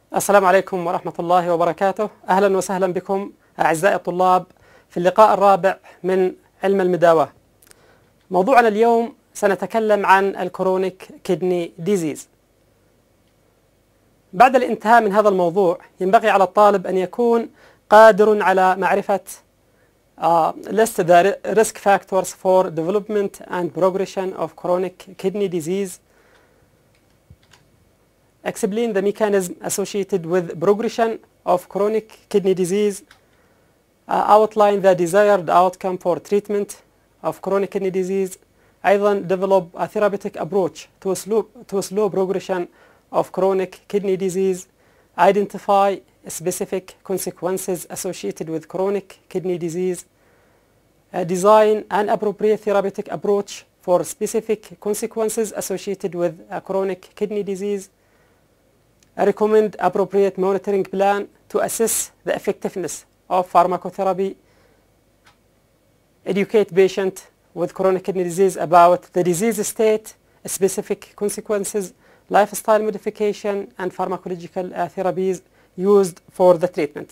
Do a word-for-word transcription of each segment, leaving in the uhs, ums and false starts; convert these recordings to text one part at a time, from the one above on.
السلام عليكم ورحمة الله وبركاته. أهلا وسهلا بكم أعزائي الطلاب في اللقاء الرابع من علم المداواة. موضوعنا اليوم سنتكلم عن الكرونيك كيدني ديزيز. بعد الانتهاء من هذا الموضوع ينبغي على الطالب أن يكون قادر على معرفة uh, list the risk factors for development and progression of chronic kidney disease, explain the mechanism associated with progression of chronic kidney disease, uh, outline the desired outcome for treatment of chronic kidney disease, أيضا develop a therapeutic approach to slow, to slow progression of chronic kidney disease, identify specific consequences associated with chronic kidney disease, uh, design an appropriate therapeutic approach for specific consequences associated with a chronic kidney disease, recommend appropriate monitoring plan to assess the effectiveness of pharmacotherapy, educate patient with chronic kidney disease about the disease state, specific consequences, lifestyle modification, and pharmacological uh, therapies used for the treatment.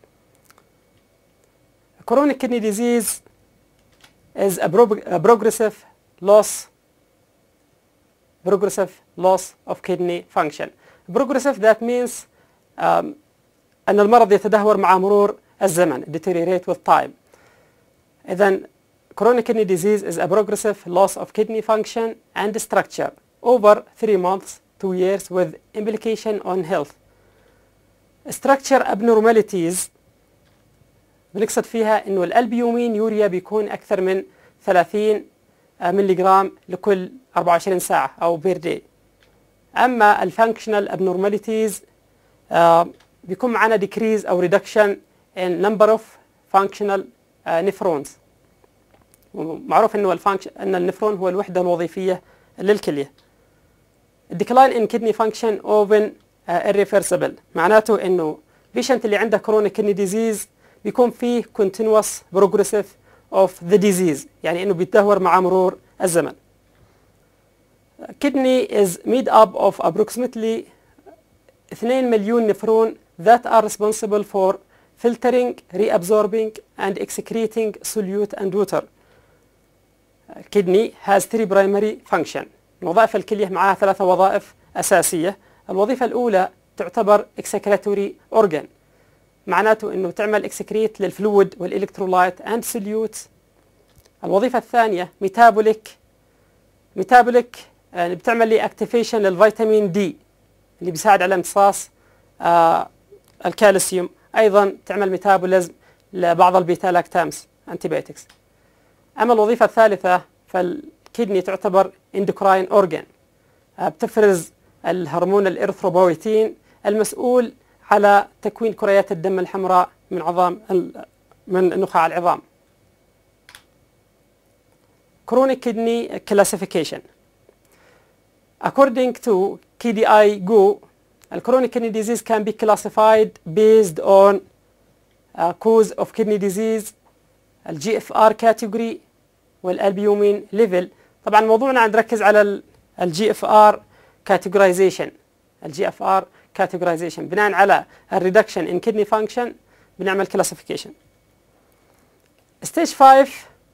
Chronic kidney disease is a, pro a progressive loss progressive loss of kidney function. Progressive that means um, أن المرض يتدهور مع مرور الزمن, deteriorate with time. إذن chronic kidney disease is a progressive loss of kidney function and structure over three months, two years with implication on health. Structure abnormalities بنقصد فيها إنه الألبيومين يوريا بيكون أكثر من ثلاثين ملي جرام لكل أربعة وعشرين ساعة أو بير داي. أما الفانكشنال abnormalities uh, بيكون معنا decrease أو reduction in number of functional uh, nephrons. معروف إنه الفانكشن أن النفرون هو الوحدة الوظيفية للكلية. decline in kidney function often uh, irreversible. معناته إنه patient اللي عنده chronic kidney disease بيكون فيه continuous progressive of the disease, يعني إنه بيتدهور مع مرور الزمن. Kidney is made up of approximately اثنين مليون نفرون that are responsible for filtering, reabsorbing, and excreting solute and water. Kidney has three primary functions. وظائف الكلية معها ثلاثة وظائف أساسية. الوظيفة الأولى تعتبر excretory organ. معناته إنه تعمل excrete للفلويد والإلكترولايت and solute. الوظيفة الثانية metabolic. metabolic يعني بتعمل لي اكتيفيشن للفيتامين دي اللي بيساعد على امتصاص آه الكالسيوم. ايضا تعمل ميتابوليزم لبعض البيتا لاكتامز انتيبيوتكس. اما الوظيفه الثالثه فالكدني تعتبر اندوكراين اورجان، آه بتفرز الهرمون الارثروبويتين المسؤول على تكوين كريات الدم الحمراء من عظام من نخاع العظام. Chronic kidney classification. According to K D I G O, chronic kidney disease can be classified based on uh, cause of kidney disease, ال G F R category والالبيومين level. طبعا موضوعنا عم نركز على ال G F R categorization. ال G F R categorization بناء على ال reduction in kidney function بنعمل classification. Stage five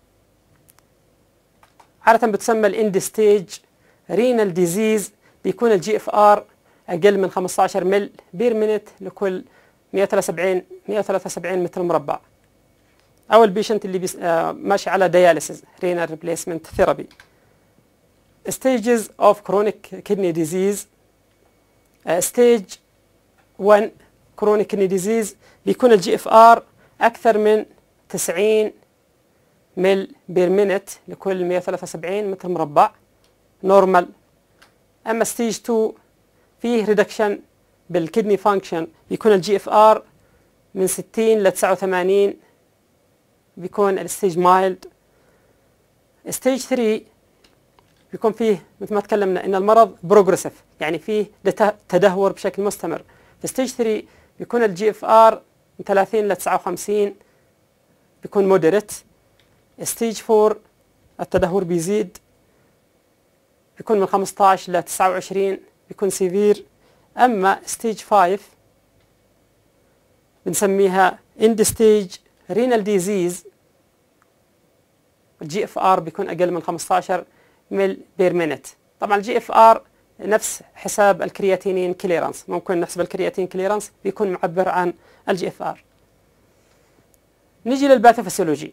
عادة بتسمى ال end stage renal disease. بيكون الجي اف ار اقل من خمسة عشر مل بير مينت لكل مئة وثلاثة وسبعين متر مربع، او البيشنت اللي بيس... آه ماشي على دياليسيس renal replacement therapy. stages of chronic kidney disease. uh, stage one chronic kidney disease بيكون الجي اف ار اكثر من تسعين مل بير مينت لكل مئة وثلاثة وسبعين متر مربع نورمال. اما ستيج two فيه ريدكشن بالكدني فانكشن بيكون الجي اف ار من ستين ل تسعة وثمانين بيكون الستيج مايلد. ستيج three بيكون فيه مثل ما تكلمنا ان المرض بروجريسيف، يعني فيه تدهور بشكل مستمر. في ستيج three بيكون الجي اف ار من ثلاثين ل تسعة وخمسين بيكون مودريت. ستيج four التدهور بيزيد بيكون من خمسة عشر ل تسعة وعشرين بيكون سيفير. أما ستيج five بنسميها end stage renal disease. الجي اف ار بيكون اقل من خمسة عشر مل بير مينت. طبعا الجي اف ار نفس حساب الكرياتينين كليرانس، ممكن نحسب الكرياتين كليرانس بيكون معبر عن الجي اف ار. نيجي للباثوفيسيولوجي.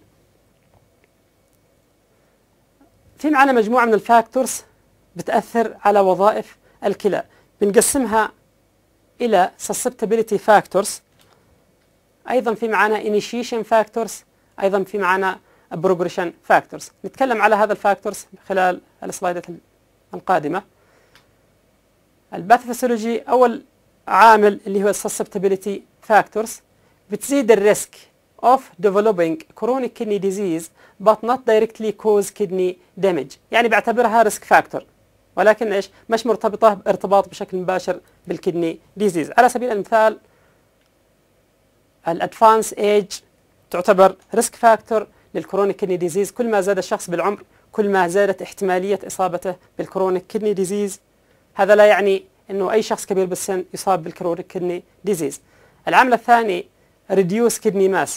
في معنا مجموعة من الفاكتورز بتأثر على وظائف الكلى، بنقسمها إلى susceptibility factors، أيضا في معنا initiation factors، أيضا في معنا progression factors. نتكلم على هذا الفاكتورز خلال السلايدات القادمة. الباثوفيسيولوجي أول عامل اللي هو susceptibility factors بتزيد الريسك of developing chronic kidney disease but not directly cause kidney damage، يعني بعتبرها ريسك فاكتور ولكن ايش؟ مش مرتبطة ارتباط بشكل مباشر بالكدني ديزيز. على سبيل المثال الادفانس ايج تعتبر ريسك فاكتور للكرونيك كدني ديزيز، كل ما زاد الشخص بالعمر كل ما زادت احتمالية إصابته بالكرونيك كدني ديزيز. هذا لا يعني انه اي شخص كبير بالسن يصاب بالكرونيك كدني ديزيز. العامل الثاني reduce kidney mass،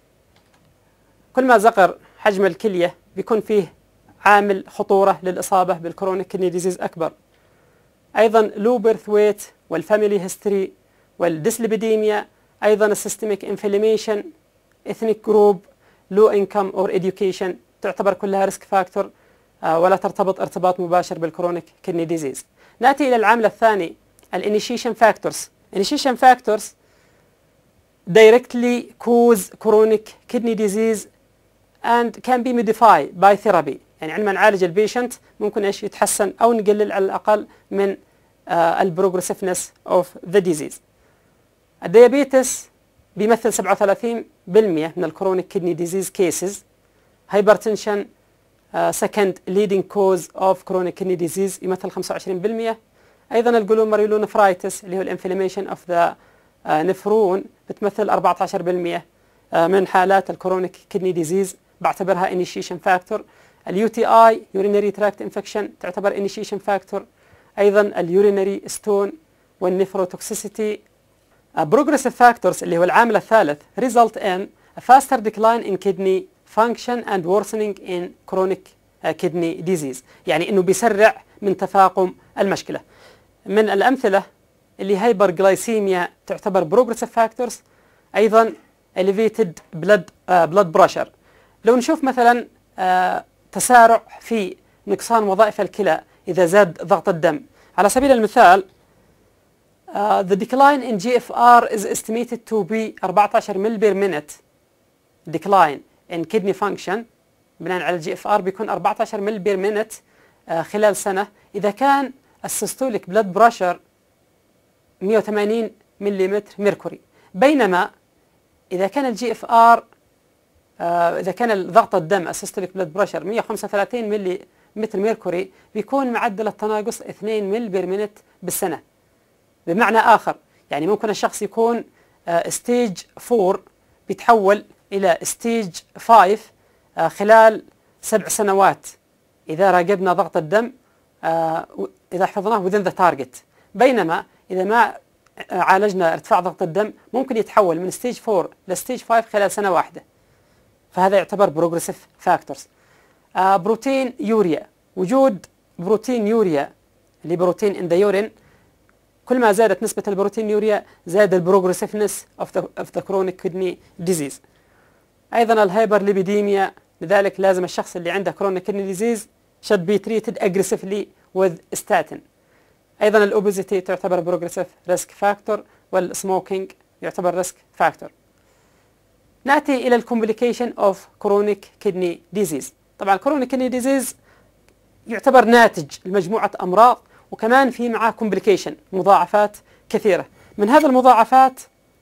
كل ما صغر حجم الكلية بيكون فيه عامل خطورة للإصابة بالكرونيك كدني ديزيز أكبر. أيضا low birth weight والفاميلي هيستوري والديسليبيديميا، أيضا السيستميك انفلاميشن، ethnic group، low income or education تعتبر كلها ريسك فاكتور ولا ترتبط ارتباط مباشر بالكرونيك كدني ديزيز. نأتي إلى العامل الثاني الانيشيشن فاكتورز. initiation factors directly cause chronic kidney disease and can be modified by therapy، يعني عندما نعالج البيشنت ممكن ايش يتحسن او نقلل على الاقل من البروجريسفنس اوف ذا ديزيز. الديابيتس بيمثل سبعة وثلاثين بالمئة من الكرونيك كدني ديزيز كيسز. هايبرتنشن سكند ليدنج كوز اوف كرونيك كدني ديزيز يمثل خمسة وعشرين بالمئة. ايضا الجلوميرولونفرايتس اللي هو الانفلاميشن اوف ذا نفرون بتمثل أربعة عشر بالمئة من حالات الكرونيك كدني ديزيز، بعتبرها initiation factor. اليو تي اي urinary tract infection تعتبر initiation factor. ايضا اليورينري ستون والنفروتوكسيسيتي. progressive factors اللي هو العامل الثالث result in a faster decline in kidney function and worsening in chronic kidney disease، يعني انه بيسرع من تفاقم المشكلة. من الامثلة اللي هايبرغلايسيميا تعتبر progressive factors، ايضا elevated blood uh, blood pressure. لو نشوف مثلا uh, تسارع في نقصان وظائف الكلى إذا زاد ضغط الدم. على سبيل المثال uh, the decline in جي إف آر is estimated to be أربعة عشر مل بير مينت. decline in kidney function بناء على الجي إف آر بيكون أربعة عشر مل بير مينت uh, خلال سنة إذا كان السيستوليك بلاد بريشر مئة وثمانين ملم ميركوري، بينما إذا كان الجي إف آر آه إذا كان ضغط الدم السيستوليك بلاد بريشر مئة وخمسة وثلاثين ملي متر ميركوري بيكون معدل التناقص اثنين مل بير مينت بالسنة. بمعنى آخر يعني ممكن الشخص يكون آه ستيج أربعة بيتحول إلى ستيج خمسة آه خلال سبع سنوات إذا راقبنا ضغط الدم آه إذا حفظناه within the target، بينما إذا ما عالجنا ارتفاع ضغط الدم ممكن يتحول من ستيج أربعة لستيج خمسة خلال سنة واحدة. فهذا يعتبر بروجريسيف فاكتورز. آه بروتين يوريا، وجود بروتين يوريا اللي بروتين ان ذا يورين، كل ما زادت نسبة البروتين يوريا زاد البروجريسيفنس اوف ذا اوف ذا كرونيك كدني ديزيز. ايضا الهايبرليبيديميا، لذلك لازم الشخص اللي عنده كرونيك كدني ديزيز should be treated aggressively with statin. ايضا الاوبيزيتي تعتبر بروجريسيف ريسك فاكتور، والسموكينج يعتبر ريسك فاكتور. ناتي الى الكومبليكيشن اوف كرونيك كدني ديزيز. طبعا الكرونيك كدني ديزيز يعتبر ناتج لمجموعه امراض وكمان في معاه كومبليكيشن مضاعفات كثيره. من هذه المضاعفات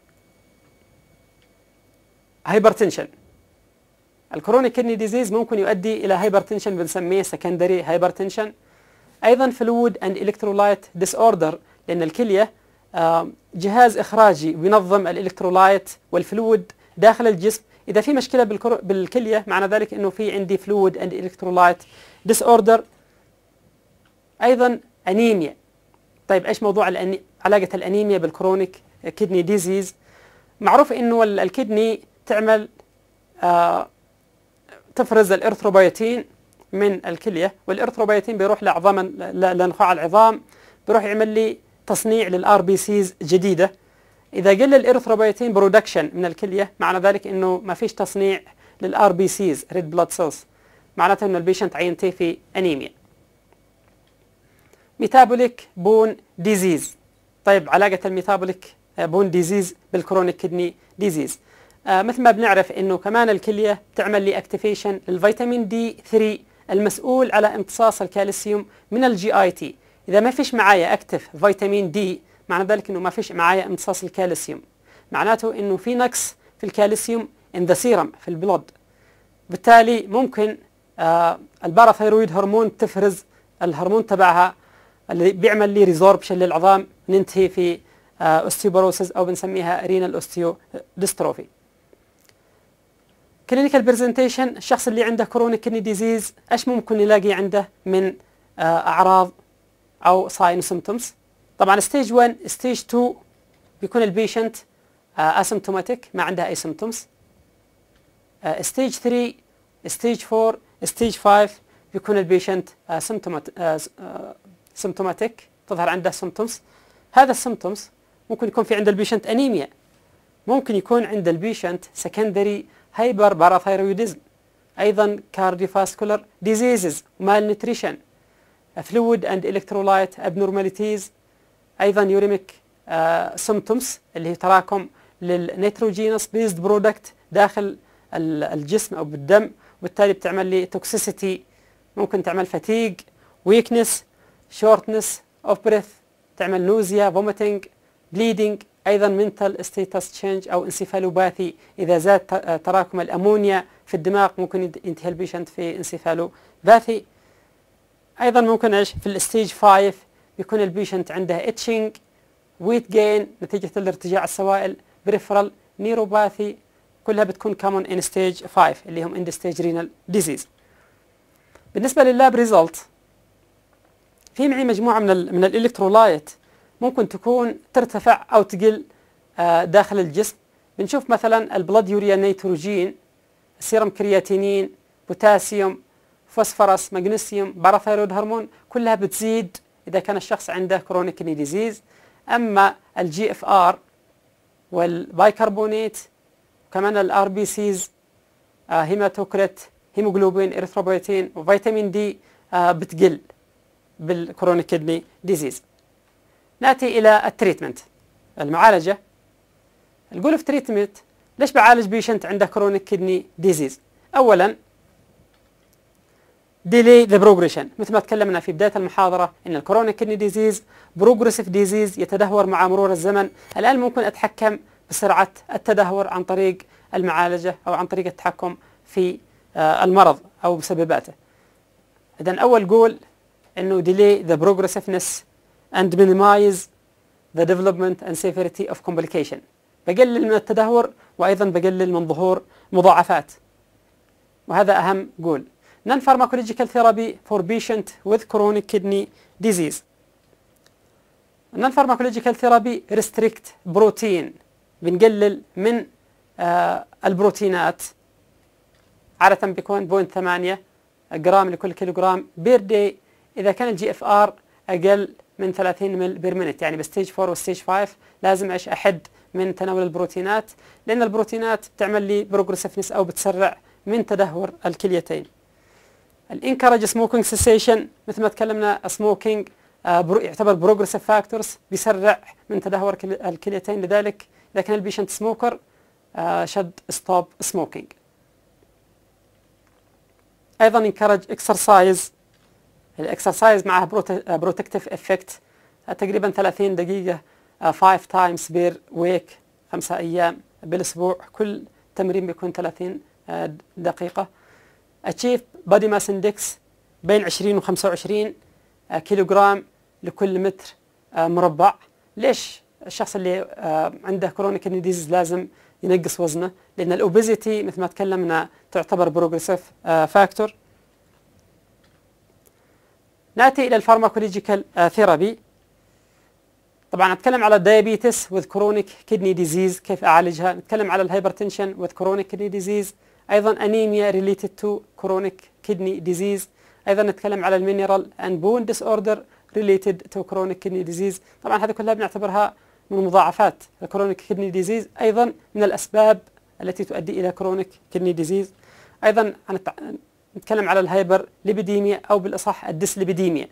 هايبرتنشن. الكرونيك كدني ديزيز ممكن يؤدي الى هايبرتنشن بنسميه سكندري هايبرتنشن. ايضا فلويد اند الكترولايت ديس اوردر، لان الكليه جهاز اخراجي بينظم الالكترولايت والفلويد داخل الجسم. اذا في مشكله بالكليه معنى ذلك انه في عندي فلويد اند الكترولايت ديس اوردر. ايضا انيميا. طيب ايش موضوع الأني... علاقه الانيميا بالكرونيك كدني ديزيز؟ معروف انه الكدني تعمل آه تفرز الارثروبيوتين من الكليه، والارثروبيوتين بيروح لعظام لنخاع العظام، بيروح يعمل لي تصنيع للار بي سيز جديده. اذا قل الارثروبيوتين برودكشن من الكليه معنى ذلك انه ما فيش تصنيع للار بي سيز ريد بلاد سيلز، معناته انه البيشنت عينتي في انيميا. ميتابوليك بون ديزيز. طيب علاقه الميتابوليك بون ديزيز بالكرونيك كدني ديزيز. آه مثل ما بنعرف انه كمان الكليه تعمل لي اكتيفيشن للفيتامين دي ثلاثة المسؤول على امتصاص الكالسيوم من الجي اي تي. اذا ما فيش معايا اكتف فيتامين دي معنى ذلك انه ما فيش معايا امتصاص الكالسيوم، معناته انه في نقص في الكالسيوم ان ذا سيرم في البلود. بالتالي ممكن آه الباراثيرويد هرمون تفرز الهرمون تبعها اللي بيعمل لي ريزوربشن للعظام، ننتهي في آه اوستيوبروسيس او بنسميها رينال اوستيو ديستروفي. كلينيكال برزنتيشن. الشخص اللي عنده كرونيك كدني ديزيز ايش ممكن نلاقي عنده من آه اعراض او ساين سيمبتومز؟ طبعا ستيج واحد ستيج اثنين بيكون البيشنت اسيمتوماتيك ما عنده اي سيمبتومز. ستيج ثلاثة ستيج أربعة ستيج خمسة بيكون البيشنت سيمتوماتيك تظهر عنده سيمبتومز. هذا السيمبتومز ممكن يكون في عند البيشنت انيميا، ممكن يكون عند البيشنت سكندري هايبر باراثايرويدزم، ايضا كارديوفاسكولار ديزيزز ومال نيوتريشن، فلويد اند الكترولايت ابنورماليتيز، ايضا يوريميك سيمبتومز اللي هي تراكم للنيتروجينوس بيزد برودكت داخل الجسم او بالدم، وبالتالي بتعمل لي توكسيسيتي، ممكن تعمل فاتيج، ويكنس، شورتنس اوف بريث، تعمل نوزيا، فوميتنج، بليدنج، ايضا منتال ستيتس تشينج او انسيفالوباثي. اذا زاد تراكم الامونيا في الدماغ ممكن ينتهي البيشنت في انسيفالوباثي. ايضا ممكن ايش في الستيج خمسة بيكون البيشنت عنده اتشنج، ويت جين نتيجه الارتجاع السوائل، بريفرال نيروباثي، كلها بتكون كومن ان ستيج خمسة اللي هم اند ستيج رينال ديزيز. بالنسبه لللاب ريزلت في معي مجموعه من ال من الالكترولايت ممكن تكون ترتفع او تقل داخل الجسم. بنشوف مثلا البلد يوريا نيتروجين، السيرم كرياتينين، بوتاسيوم، فوسفورس، مغنيسيوم، باراثايرويد هرمون، كلها بتزيد اذا كان الشخص عنده كرونيك كدني ديزيز. اما الجي اف ار والبايكربونات كمان الار بي سيز، هيماتوكريت، هيموجلوبين، اريثروبويتين، وفيتامين دي آه بتقل بالكرونيك كدني ديزيز. ناتي الى التريتمنت، المعالجه. الجول اوف تريتمنت، ليش بعالج بيشنت عنده كرونيك كدني ديزيز؟ اولا ديلي ذا بروجريشن، مثل ما تكلمنا في بدايه المحاضره ان الكرونيك كدني ديزيز بروجريسيف ديزيز يتدهور مع مرور الزمن. الان ممكن اتحكم بسرعه التدهور عن طريق المعالجه او عن طريق التحكم في آه المرض او مسبباته. اذا اول جول انه delay the progressiveness and minimize the development and severity of complication، بقلل من التدهور وايضا بقلل من ظهور مضاعفات، وهذا اهم جول. non pharmacological therapy for patient with chronic kidney disease. non pharmacological therapy restrict protein، بنقلل من آه البروتينات، عادة بيكون صفر فاصلة ثمانية جرام لكل كيلوغرام بير داي. إذا كان الجي اف ار أقل من ثلاثين مل بير مينت، يعني بستيج أربعة وستيج خمسة لازم ايش احد من تناول البروتينات، لأن البروتينات بتعمل لي بروجريسفنس أو بتسرع من تدهور الكليتين. الانكرج سموكينج سيسيشن، مثل ما تكلمنا سموكينج آه يعتبر بروجريسيف فاكتورز، بيسرع من تدهور الكليتين، لذلك إذا كان البيشنت سموكر آه شد ستوب سموكينج. ايضا انكرج اكسرسايز، الاكسرسايز معها بروتكتيف افكت، تقريبا ثلاثين دقيقه خمسة تايمز بير ويك، خمسة ايام بالاسبوع، كل تمرين بيكون ثلاثين دقيقه. اتشيف بادي ماس اندكس بين عشرين و خمسة وعشرين كيلوغرام لكل متر مربع. ليش الشخص اللي عنده كرونيك كدني ديزيز لازم ينقص وزنه؟ لان الاوبيزيتي مثل ما تكلمنا تعتبر بروجريسيف فاكتور. ناتي الى الفارماكولوجيكال ثيرابي. طبعا نتكلم على diabetes with chronic kidney disease كيف أعالجها. نتكلم على الهايبرتنشن with chronic kidney disease، أيضا anemia related to chronic kidney disease، أيضا نتكلم على المينرال and bone disorder related to chronic kidney disease. طبعا هذه كلها بنعتبرها من مضاعفات الكرونيك كدني ديزيز، أيضا من الأسباب التي تؤدي إلى كرونيك كدني ديزيز. أيضا نتكلم على الهايبر ليبيديميا أو بالأصح الديسليبيديميا.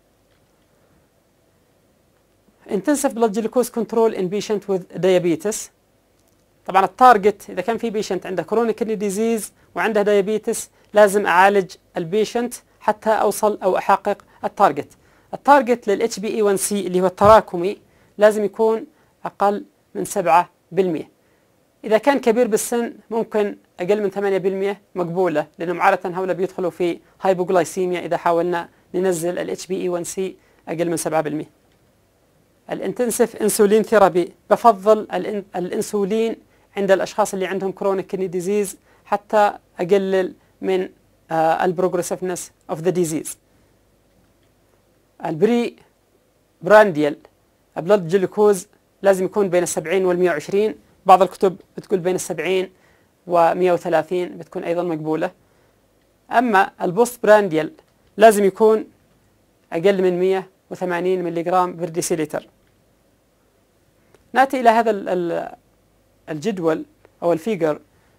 intensive blood glucose control in patient with diabetes. طبعا التارجت إذا كان في بيشنت عنده كرونيك كدني ديزيز وعنده دايابيتس لازم أعالج البيشنت حتى أوصل أو أحقق التارجت. التارجت للاتش بي اي واحد سي اللي هو التراكمي لازم يكون أقل من سبعة بالمئة. إذا كان كبير بالسن ممكن أقل من ثمانية بالمئة مقبولة، لأنهم عادة هؤلاء بيدخلوا في هايبوغلايسيميا إذا حاولنا ننزل الاتش بي اي واحد سي أقل من سبعة بالمئة. الانتنسيف انسولين ثيرابي، بفضل الانسولين عند الأشخاص اللي عندهم كرونيك كدني ديزيز حتى أقلل من البروجريسيفنس اوف ذا ديزيز. البري برانديال بلاد جلوكوز لازم يكون بين السبعين والمئة وعشرين، بعض الكتب بتقول بين السبعين ومئة وثلاثين بتكون أيضا مقبولة. أما البوست برانديال لازم يكون أقل من مئة وثمانين ملي جرام بر ديسيليتر. نأتي إلى هذا الجدول أو الفيجر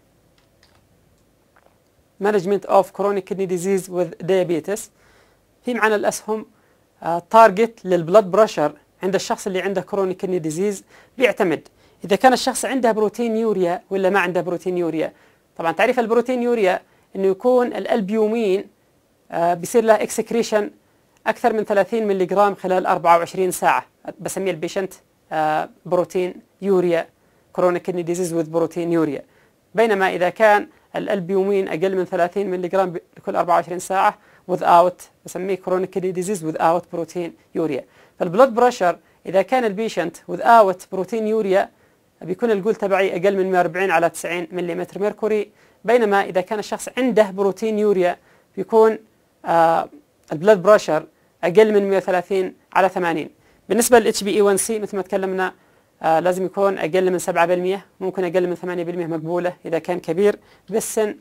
Management of Chronic Kidney Disease with Diabetes. في معنا الأسهم تارجت للبلد بريشر عند الشخص اللي عنده كرونيك كدني ديزيز بيعتمد إذا كان الشخص عنده بروتين يوريا ولا ما عنده بروتين يوريا. طبعا تعريف البروتين يوريا إنه يكون الألبيومين آه بيصير له اكسكريشن أكثر من ثلاثين ملي جرام خلال أربعة وعشرين ساعة، بسميه البيشنت آه بروتين يوريا كرونيك كدني ديزيز with بروتين يوريا. بينما إذا كان الألبيومين أقل من ثلاثين ملي جرام لكل أربعة وعشرين ساعة without بسميه كرونيك كدني ديزيز without بروتين يوريا. فالبلود بريشر إذا كان البيشنت without بروتين يوريا بيكون الجول تبعي أقل من مئة وأربعين على تسعين ملم ميركوري، بينما إذا كان الشخص عنده بروتين يوريا بيكون آه البلود بريشر أقل من مئة وثلاثين على ثمانين. بالنسبة للاتش بي اي واحد سي مثل ما تكلمنا آه لازم يكون أقل من سبعة بالمئة، ممكن أقل من ثمانية بالمئة مقبولة إذا كان كبير بالسن.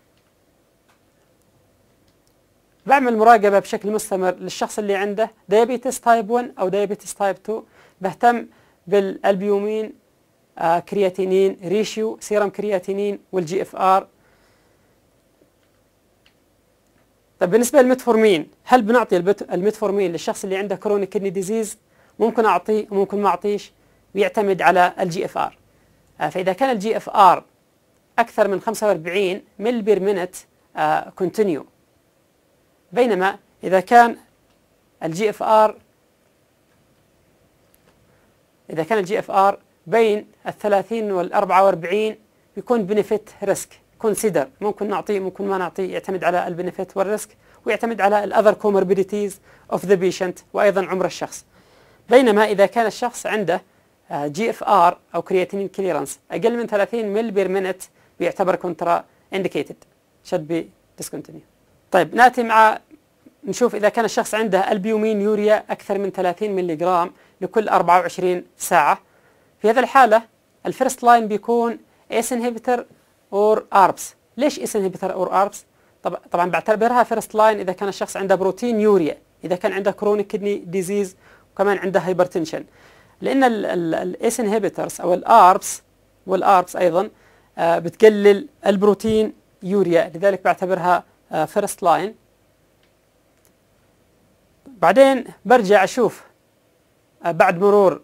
بعمل مراقبة بشكل مستمر للشخص اللي عنده دايابيتس تايب واحد أو دايابيتس تايب اثنين، بهتم بالألبيومين آه كرياتينين ريشيو، سيرم كرياتينين والجي اف ار. طيب بالنسبة للميتفورمين، هل بنعطي الميتفورمين للشخص اللي عنده كرونيك كدني ديزيز؟ ممكن أعطيه وممكن ما أعطيش، ويعتمد على الجي اف ار. آه فإذا كان الجي اف ار أكثر من خمسة وأربعين مل بير مينت آه كونتينيو، بينما إذا كان الجي اف ار إذا كان الجي اف ار بين الثلاثين والأربعة وأربعين بيكون بنفيت ريسك كونسيدر، ممكن نعطيه ممكن ما نعطيه، يعتمد على البنفيت والريسك ويعتمد على الأذر كوموربيديتيز اوف ذا بيشنت وأيضا عمر الشخص. بينما إذا كان الشخص عنده جي اف ار أو كرياتينين كليرنس أقل من ثلاثين مل بير مينت بيعتبر كونترا انديكيتد should be discontinued. طيب نأتي مع نشوف إذا كان الشخص عنده البيومين يوريا أكثر من ثلاثين ملي جرام لكل أربعة وعشرين ساعة. في هذه الحالة الفيرست لاين بيكون إيس انهبيتر اور اربس. ليش إيس انهبيتر اور اربس؟ طبعا طبعا بعتبرها فيرست لاين إذا كان الشخص عنده بروتين يوريا، إذا كان عنده كرونيك كدني ديزيز وكمان عنده هايبرتنشن، لأن الإيس انهبيترز أو الاربس والاربس أيضا آه بتقلل البروتين يوريا، لذلك بعتبرها فيرست uh, لاين. بعدين برجع أشوف uh, بعد مرور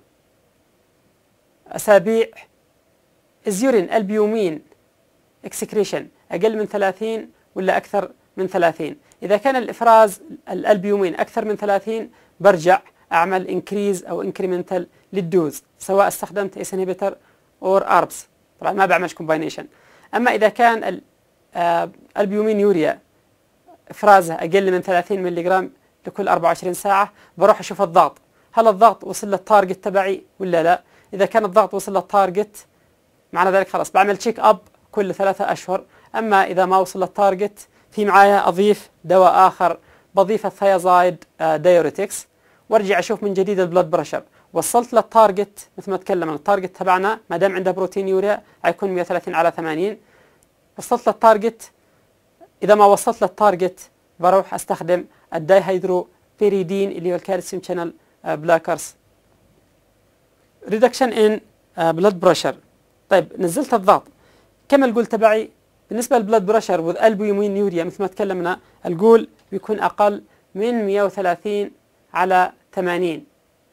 أسابيع الزيورين البيومين اكسكريشن أقل من ثلاثين ولا أكثر من ثلاثين. إذا كان الإفراز الألبيومين أكثر من ثلاثين برجع أعمل انكريز أو انكريمنتال للدوز، سواء استخدمت إيس انهبيتر أور أربس، طبعا ما بعملش كومباينيشن. أما إذا كان ال uh, البيومين يوريا افرازه اقل من ثلاثين ملي جرام لكل أربعة وعشرين ساعه بروح اشوف الضغط، هل الضغط وصل للتارجت تبعي ولا لا؟ اذا كان الضغط وصل للتارجت معنى ذلك خلاص بعمل تشيك اب كل ثلاثة اشهر. اما اذا ما وصل للتارجت في معايا اضيف دواء اخر، بضيف الثيازايد دايوريتكس، وارجع اشوف من جديد البلد بريشر، وصلت للتارجت مثل ما تكلمنا، التارجت تبعنا ما دام عنده بروتين يوريا حيكون مئة وثلاثين على ثمانين. وصلت للتارجت، إذا ما وصلت للتارجت بروح أستخدم الدايهيدرو بيريدين اللي هو الكالسيوم شانل بلاكرز. ريدكشن ان بلاد بريشر. طيب نزلت الضغط، كم الجول تبعي؟ بالنسبة للبلاد بريشر والألبومين يوريا مثل ما تكلمنا الجول بيكون أقل من مئة وثلاثين على ثمانين.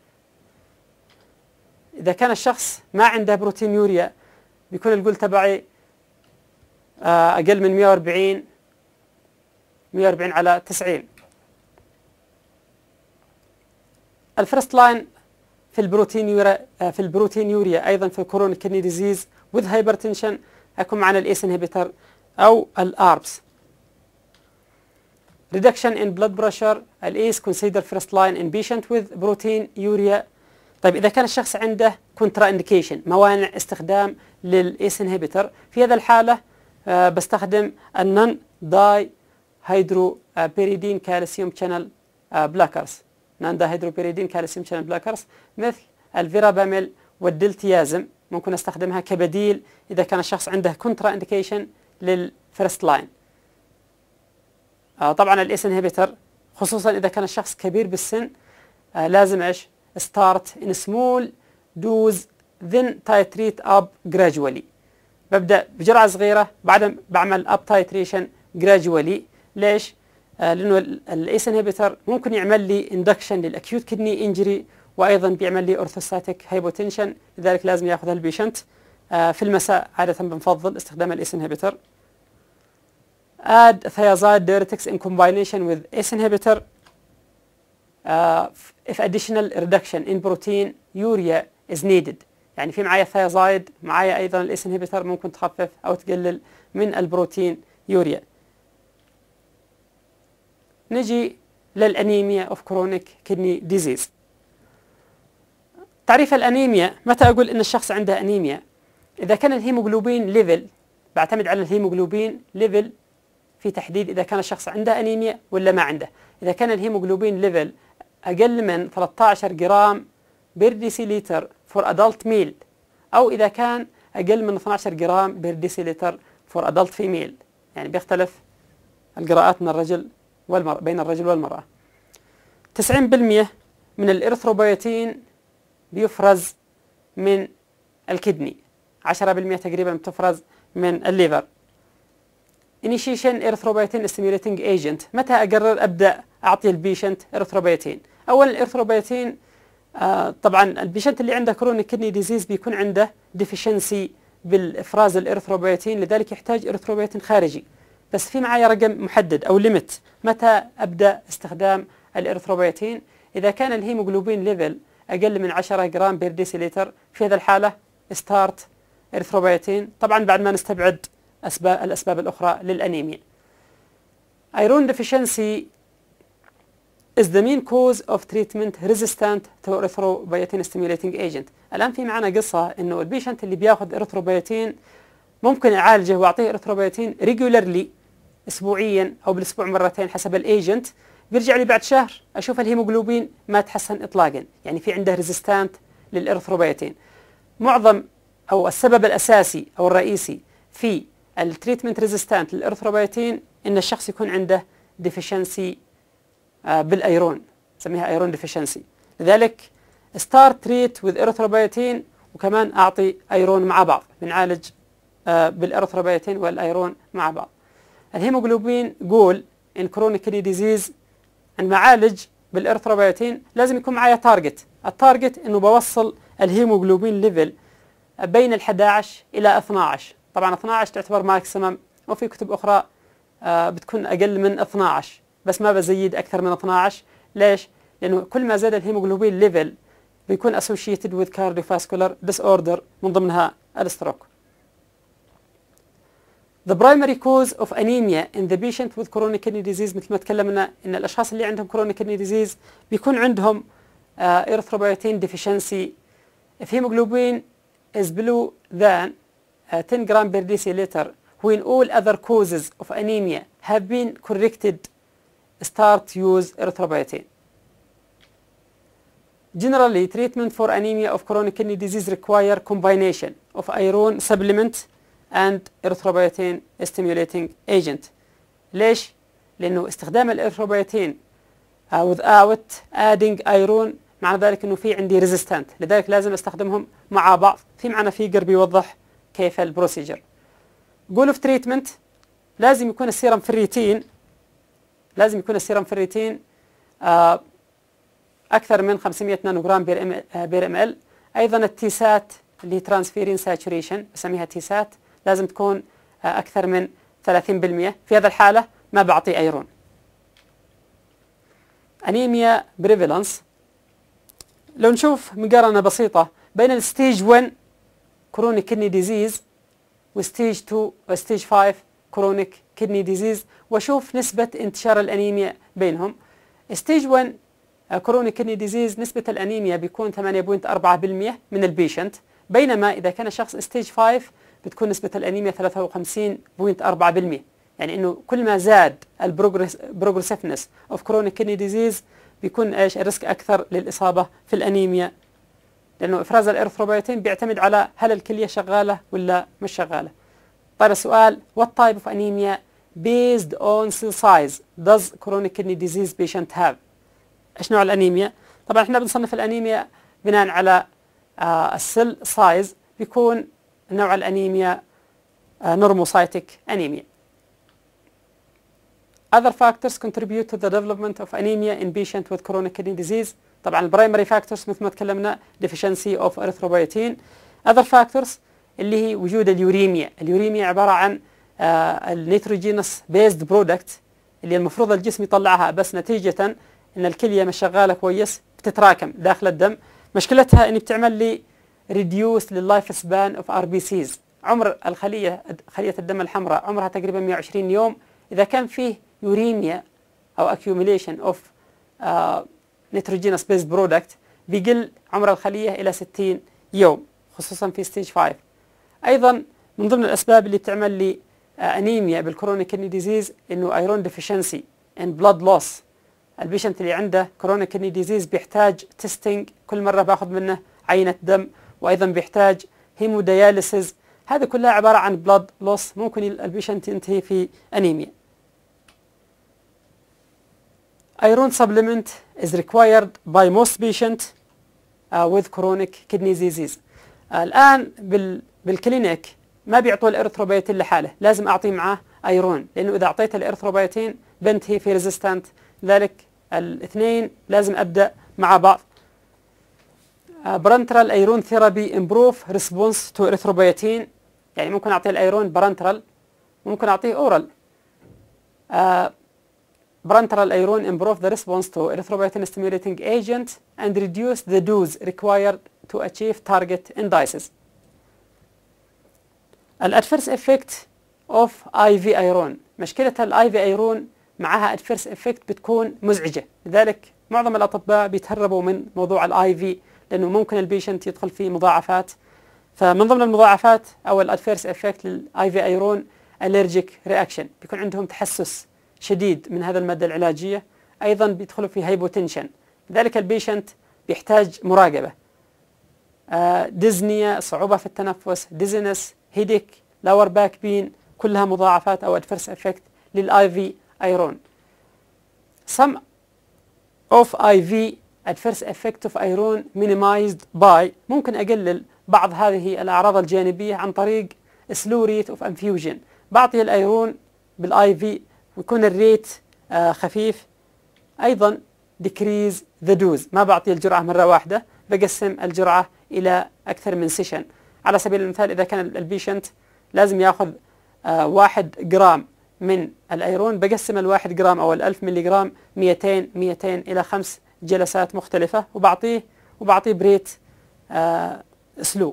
إذا كان الشخص ما عنده بروتين يوريا بيكون الجول تبعي أقل من مئة وأربعين مئة وأربعين على تسعين. الفيرست لاين في البروتين يوريا في البروتين يوريا أيضا في الكرونيك كدني ديزيز with hypertension هيكون معنا الايس انهبيتر أو الاربس. reduction in blood pressure الايس consider first line in patient with protein urea. طيب إذا كان الشخص عنده كونترا انديكيشن موانع استخدام للايس انهبيتر، في هذا الحالة آه بستخدم النون داي هيدرو بيريدين كالسيوم شانل بلاكرز نون داي هيدرو بيريدين كالسيوم شانل بلاكرز مثل الفيراباميل والدلتيازم، ممكن استخدمها كبديل إذا كان الشخص عنده كونترا انديكيشن للفيرست لاين. آه طبعا الايس انهبيتر خصوصا إذا كان الشخص كبير بالسن آه لازم ايش؟ start in small dose then titrate up gradually. ببدأ بجرعة صغيرة بعدين بعمل up titration gradually. ليش؟ آه لأنه الايس انهبيتر ممكن يعمل لي induction للأكيوت كدني انجري وأيضا بيعمل لي orthostatic hypotension، لذلك لازم ياخذها البيشنت آه في المساء. عادة بنفضل استخدام الايس انهبيتر. add thiazide diuretics in combination with ACE inhibitor uh, if additional reduction in protein urea is needed. يعني في معايا الثيازايد، معايا أيضا الايس انهبيتر، ممكن تخفف أو تقلل من البروتين يوريا. نجي للأنيميا of chronic kidney disease. تعريف الأنيميا، متى أقول إن الشخص عنده أنيميا؟ إذا كان الهيموغلوبين ليفل، بعتمد على الهيموغلوبين ليفل في تحديد إذا كان الشخص عنده أنيميا ولا ما عنده. إذا كان الهيموغلوبين ليفل أقل من ثلاثة عشر جرام بير ديسيليتر فور أدلت ميل، أو إذا كان أقل من اثني عشر جرام بير ديسيليتر فور أدلت فيميل، يعني بيختلف القراءات من الرجل والمرأة بين الرجل والمرأة. تسعين بالمئة من الإرثروبيوتين بيفرز من الكدني، عشرة بالمئة تقريبا بتفرز من الليفر. initiation erythropoietin stimulating agent، متى أقرر أبدأ أعطي البيشنت إرثروبيوتين؟ أولا الإرثروبيوتين آه طبعا البيشنت اللي عنده كرونيك كدني ديزيز بيكون عنده ديفيشنسي بالإفراز الإرثروبيوتين، لذلك يحتاج إرثروبيوتين خارجي. بس في معايا رقم محدد أو ليميت متى أبدأ استخدام الإرثروبيوتين. إذا كان الهيموغلوبين ليفل أقل من عشرة جرام بير ديسيليتر، في هذا الحالة ستارت إرثروبيوتين، طبعا بعد ما نستبعد أسباب الأسباب الأخرى للأنيميا. Iron deficiency is the main cause of treatment resistant to erythropoietin stimulating agent. الآن في معنا قصة إنه البيشنت اللي بياخذ إرثروبيوتين ممكن أعالجه وأعطيه إرثروبيوتين regularly أسبوعيا أو بالأسبوع مرتين حسب الأيجنت، بيرجع لي بعد شهر أشوف الهيموغلوبين ما تحسن إطلاقا، يعني في عنده ريزيستانت للإرثروبيوتين. معظم أو السبب الأساسي أو الرئيسي في التريتمنت ريزيستانت للإرثروبيوتين إن الشخص يكون عنده ديفيشنسي بالايرون، نسميها ايرون ديفيشنسي. لذلك ستارت تريت وذ إرثروبيوتين، وكمان أعطي ايرون مع بعض، بنعالج بالإرثروبيوتين والايرون مع بعض. الهيموغلوبين جول ان كرونيك كدني ديزيز، المعالج بالإرثروبيوتين لازم يكون معايا تارجت. التارجت انه بوصل الهيموغلوبين ليفل بين ال أحد عشر الى اثني عشر، طبعا اثني عشر تعتبر ماكسيمم، وفي كتب اخرى آه بتكون اقل من اثني عشر، بس ما بزيد اكثر من اثني عشر. ليش؟ لانه كل ما زاد الهيموغلوبين ليفل بيكون associated with cardiovascular disorder من ضمنها الستروك. The primary cause of anemia in the patient with chronic kidney disease، مثل ما تكلمنا ان الاشخاص اللي عندهم chronic kidney disease بيكون عندهم uh, erythropoietin deficiency. If hemoglobin is below than uh, ten gram per deciliter when all other causes of anemia have been corrected, start use erythropoietin. Generally, treatment for anemia of chronic kidney disease require combination of iron supplement and erythropoietin stimulating agent. ليش؟ لأنه استخدام الإريثروبيتين uh, without adding iron معنى ذلك أنه في عندي resistant، لذلك لازم استخدمهم مع بعض. في معنا فيجر بيوضح كيف البروسيجر. goal of treatment لازم يكون السيرم فريتين لازم يكون السيرم فريتين uh, أكثر من خمسمئة نانوغرام بير ام ال. أيضا التيسات اللي هي ترانسفيرين ساتوريشن بسميها تيسات لازم تكون أكثر من ثلاثين بالمئة. في هذا الحالة ما بعطي أيرون. أنيميا بريفالنس، لو نشوف مقارنة بسيطة بين الستيج واحد كرونيك كدني ديزيز وستيج اثنين وستيج خمسة كرونيك كدني ديزيز وشوف نسبة انتشار الأنيميا بينهم. ستيج واحد كرونيك كدني ديزيز نسبة الأنيميا بيكون ثمانية فاصلة أربعة بالمئة من البيشنت، بينما إذا كان الشخص ستيج خمسة بتكون نسبة الأنيميا ثلاثة وخمسين فاصلة أربعة بالمئة. يعني إنه كل ما زاد البروجريسفنس اوف كرونيك كدني ديزيز بيكون ايش الريسك أكثر للإصابة في الأنيميا، لأنه إفراز الإريثروبيتين بيعتمد على هل الكلية شغالة ولا مش شغالة. طيب السؤال what type of anemia based on cell size does chronic kidney disease patient have؟ ايش نوع الانيميا؟ طبعا احنا بنصنف الانيميا بناء على آه السيل سايز، بيكون نوع الانيميا آه نورموسايتيك انيميا. Other factors contribute to the development of anemia in patient with chronic kidney disease. طبعا البرايمري فاكتورز مثل ما تكلمنا deficiency of erythropoietin. Other factors اللي هي وجود اليوريميا. اليوريميا عبارة عن آه النيتروجينس بيزد برودكت اللي المفروض الجسم يطلعها، بس نتيجة ان الكليه مش شغاله كويس بتتراكم داخل الدم. مشكلتها ان بتعمل لي ريديوس لللايف سبان اوف ار بي سيز. عمر الخليه خليه الدم الحمراء عمرها تقريبا مئة وعشرين يوم. اذا كان فيه يوريميا او accumulation اوف نيتروجينس بيز برودكت بيقل عمر الخليه الى ستين يوم، خصوصا في ستيج خمسة. ايضا من ضمن الاسباب اللي بتعمل لي انيميا بالكرونيك كدني ديزيز انه ايرون ديفيشنسي ان بلاد لوس. البيشنت اللي عنده كرونيك كدني ديزيز بيحتاج تيستينج، كل مره باخذ منه عينه دم، وايضا بيحتاج هيمودياليسيس. هذه كلها عباره عن بلاد لوس، ممكن البيشنت ينتهي في انيميا. Iron supplement is required by most patients uh, with chronic kidney disease. uh, الان بال بالكلينيك ما بيعطوا الاريثروبيتين لحاله، لازم اعطيه معاه ايرون، لانه اذا اعطيت الاريثروبيتين بنتهي في ريزيستنت، لذلك الاثنين لازم ابدا مع بعض. برانترال ايرون ثيرابي امبروف ريسبونس تو اريثروبيتين، يعني ممكن اعطيه الايرون برانترال، ممكن اعطيه اورال. برانترال ايرون امبروف ذا ريسبونس تو erythropoietin stimulating agent and reduce the dose required to achieve target indices. الادفيرس افكت اوف اي في ايرون، مشكله الاي في ايرون معها ادفيرس افكت بتكون مزعجه، لذلك معظم الاطباء بيتهربوا من موضوع الاي في لانه ممكن البيشنت يدخل فيه مضاعفات. فمن ضمن المضاعفات او الادفيرس افكت للاي في ايرون الرجيك رياكشن، بيكون عندهم تحسس شديد من هذا الماده العلاجيه، ايضا بيدخلوا في هايبوتنشن، لذلك البيشنت بيحتاج مراقبه. آه ديزنيا، صعوبه في التنفس، ديزنس، هيديك، لاور باك بين، كلها مضاعفات او ادفيرس افكت للاي في ايرون. some of اي في adverse effect of iron minimized by، ممكن اقلل بعض هذه الاعراض الجانبيه عن طريق slow rate of infusion. بعطي الايرون بالاي في ويكون الريت آه خفيف. ايضا decrease the dose، ما بعطي الجرعه مره واحده، بقسم الجرعه الى اكثر من سيشن. على سبيل المثال اذا كان البيشنت لازم ياخذ آه واحد جرام من الايرون، بقسم الواحد جرام او الألف ملي جرام مئتين مئتين الى خمس جلسات مختلفة، وبعطيه وبعطيه بريت آه سلو.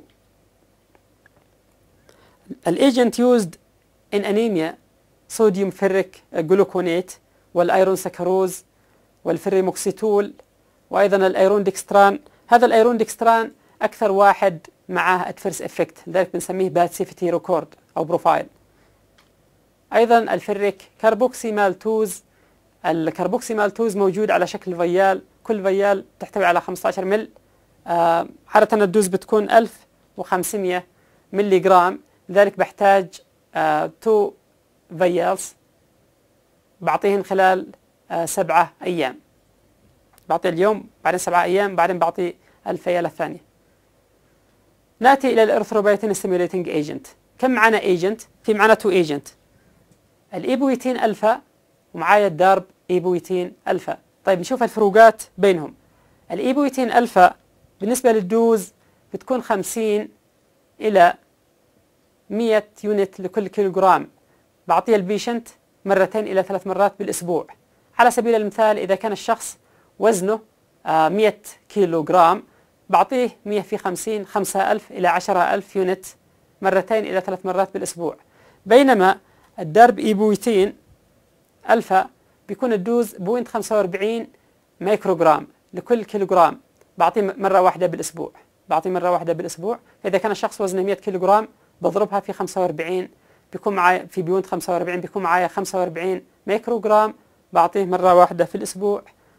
الايجنت يوزد ان انيميا صوديوم فيريك جلوكونيت والايرون سكروز والفيريموكسيتول وايضا الايرون ديكستران. هذا الايرون ديكستران اكثر واحد معه ادفيرس افكت، لذلك بنسميه باد سيفتي ريكورد او بروفايل. ايضا الفيريك كاربوكسي مالتوز، الكربوكسي مالتوز موجود على شكل فيال كل فيال تحتوي على خمسة عشر مل. آه عادة الدوز بتكون ألف وخمسمئة ملي جرام، لذلك بحتاج آه تو فيالز بعطيهن خلال آه سبعة أيام. بعطي اليوم، بعدين سبعة أيام، بعدين بعطي الفيالة الثانية. نأتي إلى الإرثروبيتين ستيميوليتنج ايجنت. كم معنا ايجنت؟ في معنا تو ايجنت، الإيبويتين ألفا ومعايا الدارب إيبويتين ألفا. طيب نشوف الفروقات بينهم. الإيبويتين ألفا بالنسبة للدوز بتكون خمسين إلى مئة يونت لكل كيلوغرام، بعطيه البيشنت مرتين إلى ثلاث مرات بالأسبوع. على سبيل المثال إذا كان الشخص وزنه آه مئة كيلوغرام، بعطيه مئة في خمسين، خمسة آلاف إلى عشرة آلاف يونت مرتين إلى ثلاث مرات بالأسبوع. بينما الدرب إيبويتين ألفا بيكون الدوز بوينت خمسة وأربعين ميكروغرام لكل كيلوغرام، بعطيه مرة واحدة بالأسبوع. بعطيه مرة واحدة بالأسبوع. إذا كان الشخص وزنه مئة كيلوغرام بضربها في خمسة وأربعين، بيكون معايا في بوينت خمسة وأربعين، بيكون معايا خمسة وأربعين ميكروغرام، بعطيه مرة واحدة في الأسبوع.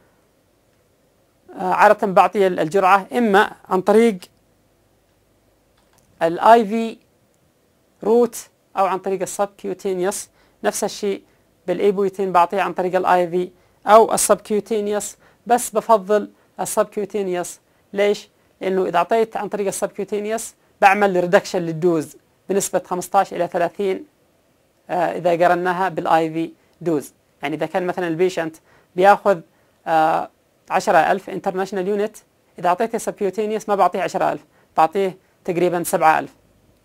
آه عادة بعطي الجرعة إما عن طريق الاي في روت أو عن طريق السبكيوتينيوس. نفس الشيء بالإيبويتين بعطيه عن طريق الاي في أو السبكيوتينيوس، بس بفضل السبكيوتينيوس. ليش؟ لأنه إذا أعطيت عن طريق السبكيوتينيوس بعمل ريدكشن للدوز بنسبة خمسة عشر إلى ثلاثين آه إذا قرناها بالاي في دوز. يعني إذا كان مثلا البيشنت بياخذ آه عشرة آلاف انترناشونال يونت، إذا أعطيته سبكيوتينيوس ما بعطيه عشرة آلاف، بعطيه تقريبا سبعة آلاف.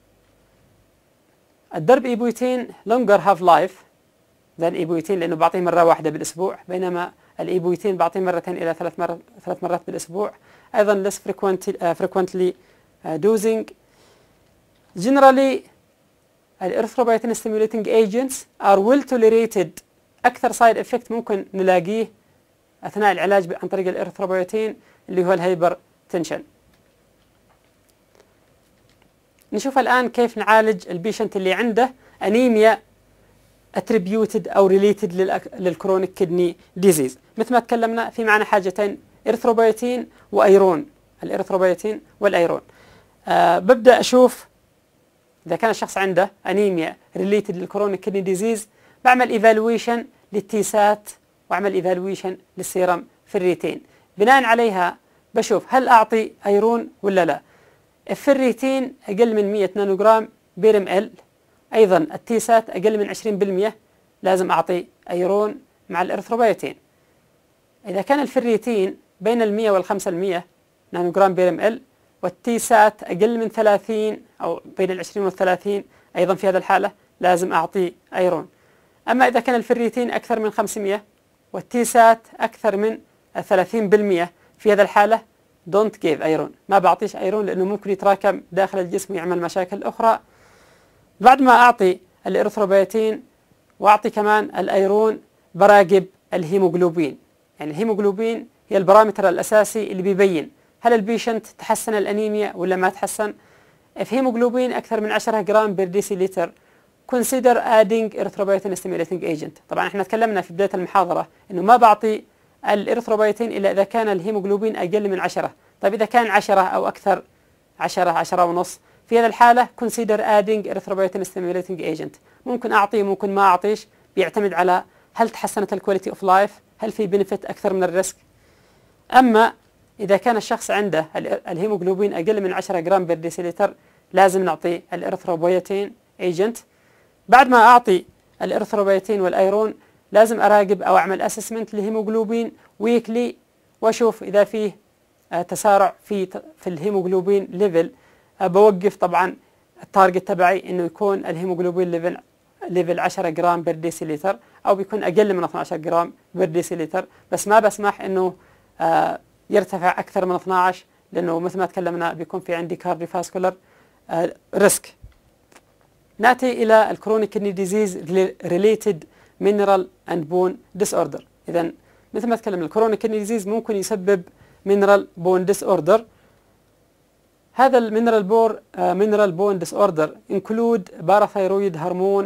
الدرب إيبويتين longer half life than إيبويتين لأنه بعطيه مرة واحدة بالأسبوع، بينما الإيبويتين بعطيه مرتين إلى ثلاث مرات ثلاث مرات بالأسبوع. أيضا less frequently, uh, frequently uh, dosing. Generally الإرثروبيتين stimulating agents are well tolerated. أكثر سايد إفكت ممكن نلاقيه أثناء العلاج عن طريق الإرثروبيتين اللي هو الهايبر تنشن. نشوف الآن كيف نعالج البيشنت اللي عنده أنيميا attributed أو related للكرونيك كدني ديزيز. مثل ما تكلمنا في معنا حاجتين، إرثروبيتين وأيرون، الإرثروبيتين والأيرون. آه ببدأ أشوف إذا كان الشخص عنده أنيميا related للكرونيك كدني ديزيز، بعمل ايفالويشن للتيسات واعمل ايفالويشن للسيرم فريتين. بناء عليها بشوف هل أعطي أيرون ولا لا. الفريتين أقل من مئة نانوغرام بير ام ال، أيضا التيسات أقل من عشرين بالمئة، لازم أعطي أيرون مع الإرثروبيتين. إذا كان الفريتين بين المئة والخمسة المئة نانوغرام بير ام ال، والتيسات أقل من ثلاثين أو بين العشرين والثلاثين، أيضا في هذا الحالة لازم أعطي أيرون. أما إذا كان الفريتين أكثر من خمسمئة والتيسات أكثر من ثلاثين بالمئة، في هذا الحالة don't give أيرون، ما بعطيش أيرون لأنه ممكن يتراكم داخل الجسم ويعمل مشاكل أخرى. بعد ما أعطي الإرثروبيتين وأعطي كمان الأيرون براقب الهيموغلوبين. يعني الهيموغلوبين هي البارامتر الأساسي اللي بيبين هل البيشنت تحسن الأنيميا ولا ما تحسن. if هيموغلوبين أكثر من عشرة جرام بير ديسيليتر consider adding erythropoietin stimulating agent. طبعا احنا تكلمنا في بداية المحاضرة انه ما بعطي الإرثروبيتين إلا إذا كان الهيموغلوبين أقل من عشرة. طيب إذا كان عشرة أو أكثر، عشرة، عشرة ونص، في هذه الحالة consider adding erythropoietin stimulating agent. ممكن أعطي ممكن ما أعطيش، بيعتمد على هل تحسنت الكواليتي أوف لايف، هل في بنفيت أكثر من الريسك. أما إذا كان الشخص عنده الهيموغلوبين أقل من عشرة جرام بير ديسيليتر، لازم نعطي الإرثروبيتين ايجنت. بعد ما أعطي الإرثروبيتين والأيرون لازم أراقب أو أعمل أسسمنت للهيموغلوبين ويكلي، وأشوف إذا فيه تسارع في في الهيموغلوبين ليفل. بوقف طبعا التارجت تبعي إنه يكون الهيموغلوبين ليفل ليفل عشرة جرام بير ديسيليتر، أو بيكون أقل من اثني عشر جرام بير ديسيليتر، بس ما بسمح إنه يرتفع أكثر من اثني عشر، لأنه مثل ما تكلمنا بيكون في عندي كارديوفاسكولار ريسك. نأتي إلى الكرونيك كدني ديزيز ريليتد مينرال اند بون ديس اوردر. إذا مثل ما تكلمنا الكرونيك كدني ديزيز ممكن يسبب مينرال بون ديس اوردر. هذا المينرال بور مينرال بون ديس اوردر انكلود باراثايرويد هرمون،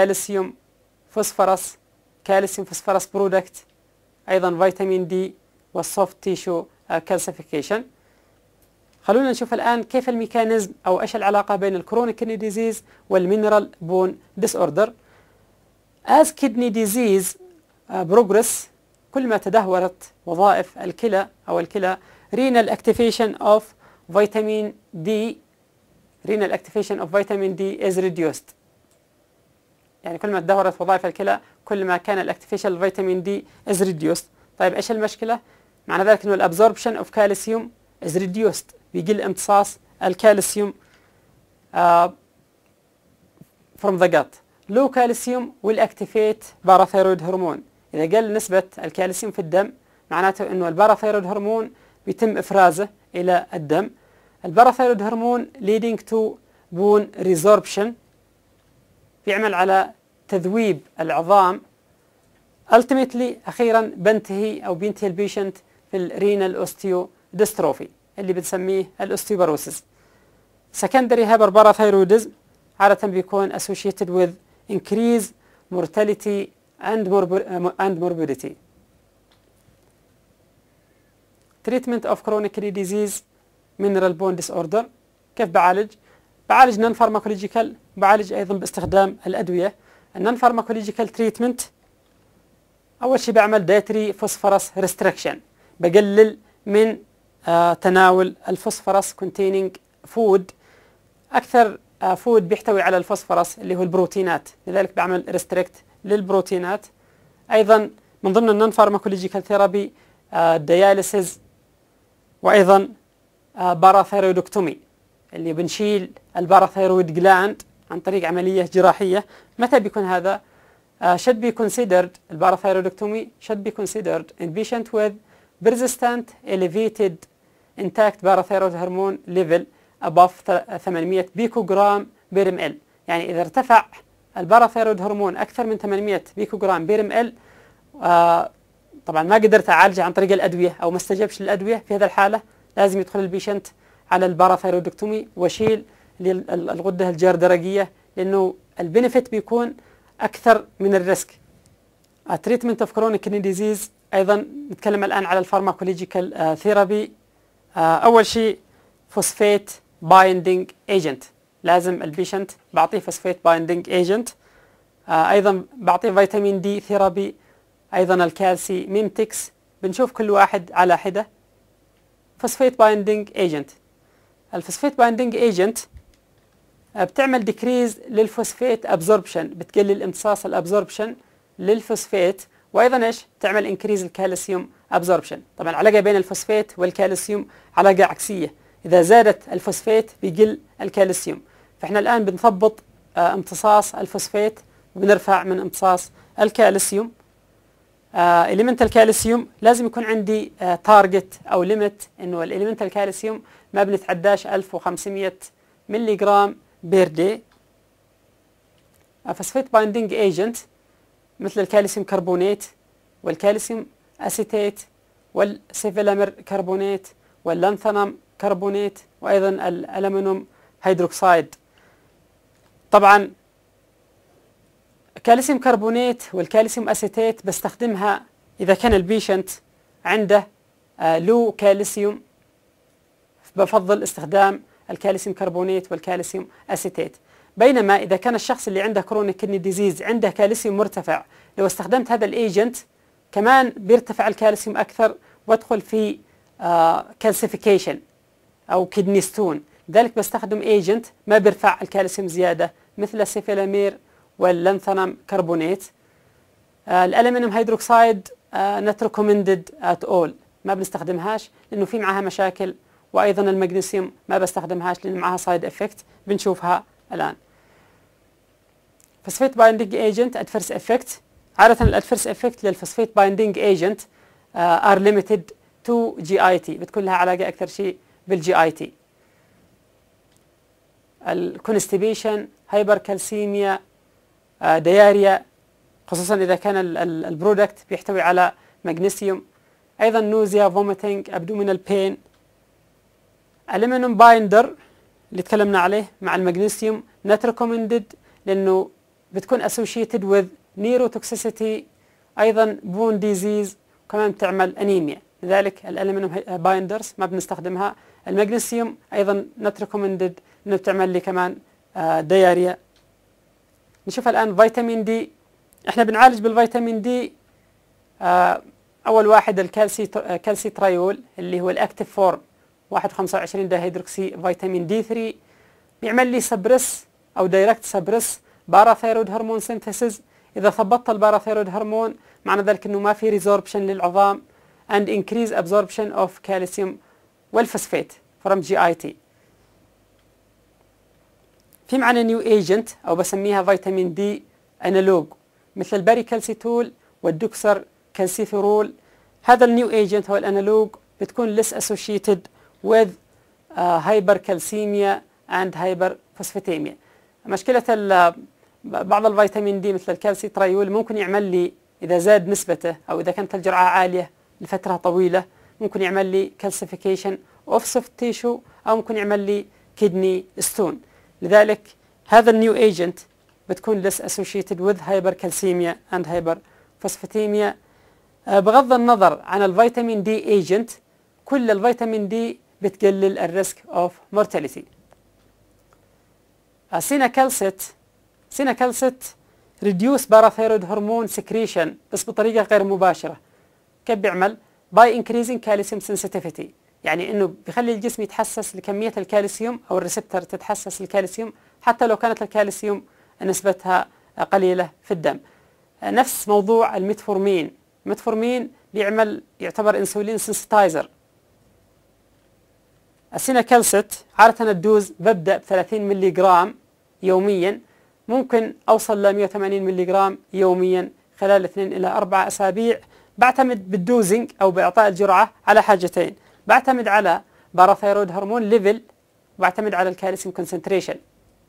كالسيوم، فوسفورس، كالسيوم فوسفورس برودكت، أيضا فيتامين دي والسوفت تيشو كالسيفيكيشن. خلونا نشوف الآن كيف الميكانيزم أو إيش العلاقة بين الكرونيك كدني ديزيز والمينرال بون ديس أوردر. As kidney disease uh, progress، كل ما تدهورت وظائف الكلى أو الكلى renal activation of vitamin D renal activation of vitamin D is reduced. يعني كل ما تدهورت وظائف الكلى كل ما كان الاكتيفيشن الفيتامين دي is reduced. طيب ايش المشكلة؟ معنى ذلك انه الابزوربشن اوف كالسيوم is reduced، بيقل امتصاص الكالسيوم uh, from the gut. low calcium will activate parathyroid hormone. إذا قل نسبة الكالسيوم في الدم معناته انه الباراثيرويد هرمون بيتم افرازه الى الدم. الباراثيرويد هرمون leading to bone resorption، بيعمل على تذويب العظام. ultimately أخيرا بنتهي أو بينتهي البيشنت في الرينال أوستيو ديستروفي اللي بنسميه الأوستيوباروسيس. secondary hyperparathyroidism عادة بيكون associated with increased mortality and and morbidity. treatment of chronic kidney disease mineral bone disorder. كيف بعالج؟ بعالج نون فارماكولوجيكال، بعالج أيضا باستخدام الأدوية. النون فارماكولوجيكال تريتمنت أول شيء بعمل دايتري فوسفورس ريستريكشن، بقلل من آه تناول الفوسفورس كونتيننج فود. أكثر آه فود بيحتوي على الفوسفورس اللي هو البروتينات، لذلك بعمل ريستريكت للبروتينات. أيضا من ضمن النون فارماكولوجيكال ثيرابي آه دياليسيز، وأيضا آه باراثيرويدكتومي اللي بنشيل الباراثيرويد جلاند عن طريق عملية جراحية. متى بيكون هذا؟ uh, should be considered الباراثيرويدكتومي should be considered in patient with persistent elevated intact parathyroid hormone level above ثمانمئة بيكوغرام بير ام ال. يعني إذا ارتفع الباراثيرويد هرمون أكثر من ثمانمئة بيكوغرام بير ام ال، uh, طبعا ما قدرت أعالجه عن طريق الأدوية أو ما استجبش للأدوية، في هذا الحالة لازم يدخل البيشنت على الباراثيرويدكتومي وشيل الغدة الجردرقية، لأنه البنفيت بيكون أكثر من الريسك. تريتمنت اوف كرونيك كدني ديزيز أيضا نتكلم الآن على الفارماكولوجيكال ثيرابي. أول شيء فوسفيت بايندينج ايجنت، لازم البيشنت بعطيه فوسفيت بايندينج ايجنت. أيضا بعطيه فيتامين دي ثيرابي، أيضا الكالسي ميمتكس، بنشوف كل واحد على حدة. فوسفيت بايندينج ايجنت، الفوسفيت بايندينج ايجنت بتعمل ديكريز للفوسفيت ابزوربشن، بتقلل امتصاص الابزوربشن للفوسفيت، وايضا ايش؟ تعمل انكريز الكالسيوم ابزوربشن. طبعا العلاقه بين الفوسفيت والكالسيوم علاقه عكسيه، اذا زادت الفوسفيت بيقل الكالسيوم. فاحنا الان بنثبط اه امتصاص الفوسفيت وبنرفع من امتصاص الكالسيوم. آه إليمنت الكالسيوم لازم يكون عندي آه تارجت أو ليميت، إنه الإليمنت الكالسيوم ما بنتعداش ألف وخمسمئة ملي جرام بير دي. فوسفيت بايندينج ايجنت مثل الكالسيوم كربونات والكالسيوم أسيتيت والسيفيلامير كربونات واللانثانم كربونات وأيضا الألمنيوم هيدروكسيد. طبعا كالسيوم كربونات والكالسيوم أسيتيت بستخدمها إذا كان البيشنت عنده آه لو كالسيوم، بفضل استخدام الكالسيوم كربونات والكالسيوم أسيتيت. بينما إذا كان الشخص اللي عنده كرونيك كدني ديزيز عنده كالسيوم مرتفع، لو استخدمت هذا الايجنت كمان بيرتفع الكالسيوم أكثر وادخل في آه كالسيفيكيشن أو كدني ستون. لذلك بستخدم ايجنت ما بيرفع الكالسيوم زيادة مثل السيفيلامير واللانثانم كربونات. آه الألمنيوم هيدروكسيد نوت ريكومندد ات اول، ما بنستخدمهاش لأنه في معها مشاكل، وأيضا المغنيسيوم ما بستخدمهاش لأن معها سايد افكت بنشوفها الآن. فوسفيت بايندينج ايجنت ادفيرس افكت، عادة الادفيرس افكت للفوسفيت بايندينج ايجنت ار ليميتد تو جي اي تي، بتكون لها علاقة أكثر شيء بالجي اي تي. الكونستيبيشن، هايبر كالسيميا، دياريا، خصوصا إذا كان البرودكت بيحتوي على مغنيسيوم. أيضا نوزيا، فوميتنج، ابدومينال بين. الألمنيوم بايندر اللي تكلمنا عليه مع المغنيسيوم not recommended لأنه بتكون associated with neurotoxicity، أيضا bone disease، وكمان بتعمل أنيميا. لذلك الالومنيوم بايندرز ما بنستخدمها. المغنيسيوم ايضا نوت ريكومندد انه بتعمل لي كمان دياريا. نشوف الان فيتامين دي. احنا بنعالج بالفيتامين دي اول واحد الكالسي كالسي تريول اللي هو الاكتيف فورم واحد وخمسة وعشرين دايهيدروكسي فيتامين دي ثلاثة، بيعمل لي سبرس او دايركت سبرس باراثيرويد هرمون سينثيسيس. اذا ثبطت الباراثيرويد هرمون معنى ذلك انه ما في ريزوربشن للعظام and increase absorption of calcium والفوسفات from جي آي تي. في معنا نيو ايجنت او بسميها فيتامين دي انالوج مثل الباري كالسيتول والدوكسر كالسيفيرول. هذا النيو ايجنت هو الانالوج بتكون less associated with uh, hypercalcemia and hyperphosphatemia. مشكلة بعض الفيتامين دي مثل الكالسي تريول ممكن يعمل لي إذا زاد نسبته أو إذا كانت الجرعة عالية لفترة طويلة ممكن يعمل لي calcification of soft tissue أو ممكن يعمل لي kidney stone. لذلك هذا النيو ايجنت بتكون less associated with hypercalcemia and hyperphosphatemia. بغض النظر عن الفيتامين دي ايجنت كل الفيتامين دي بتقلل الريسك اوف مورتاليتي. السيناكالسيت سيناكالسيت ريديوس باراثيرويد هرمون سكريشن بس بطريقه غير مباشره. كيف بيعمل؟ باي انكريزنج كالسيوم سنسيتيفيتي، يعني انه بيخلي الجسم يتحسس لكميه الكالسيوم او الريسبتر تتحسس للكالسيوم حتى لو كانت الكالسيوم نسبتها قليله في الدم. نفس موضوع الميتفورمين. الميتفورمين بيعمل يعتبر انسولين سنسيتايزر. السيناكالسيت عادة الدوز ببدأ ب ثلاثين ملي جرام يوميا، ممكن أوصل ل مئة وثمانين ملي جرام يوميا خلال اثنين إلى أربع أسابيع. بعتمد بالدوزنج أو بإعطاء الجرعة على حاجتين، بعتمد على باراثيرويد هرمون ليفل وبعتمد على الكالسيوم كونسنتريشن.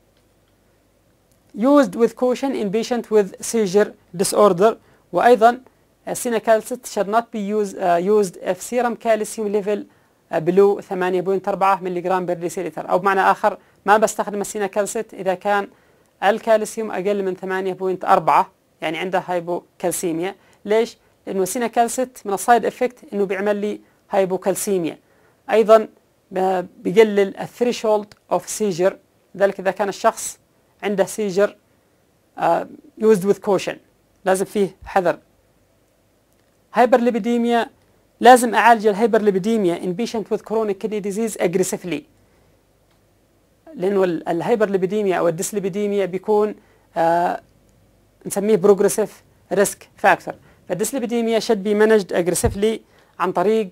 used with caution in patient with seizure disorder. وأيضا السيناكالسيت should not be used, uh, used if serum calcium level بلو ثمانية فاصلة أربعة ملي جرام بر ديسيلتر، أو بمعنى آخر ما بستخدم السيناكالسيت إذا كان الكالسيوم أقل من ثمانية فاصلة أربعة يعني عنده هايبوكالسيميا. ليش؟ لأنه السيناكالسيت من السايد افكت إنه بيعمل لي هايبوكالسيميا. أيضا بيقلل الثريشولد اوف سيجر، ذلك إذا كان الشخص عنده سيجر يوزد وذ كوشن لازم فيه حذر. هايبرليبيديميا لازم أعالج الهايبرليبيديميا in patient with chronic kidney disease aggressively، لأنه الهايبرليبيديميا أو الديسليبيديميا بيكون آه نسميه progressive risk factor. فالديسليبيديميا should be managed aggressively عن طريق